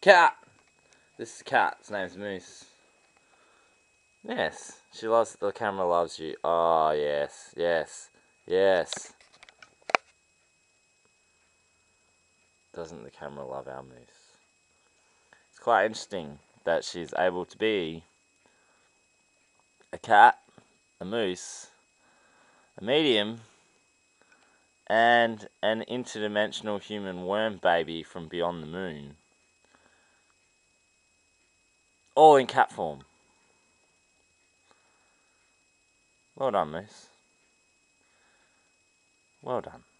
Cat! This is a cat. Its name's Moose. Yes. She loves, the camera loves you. Oh, yes. Yes. Yes. Doesn't the camera love our moose? It's quite interesting that she's able to be a cat, a moose, a medium, and an interdimensional human worm baby from beyond the moon. All in cat form. Well done, Moose. Well done.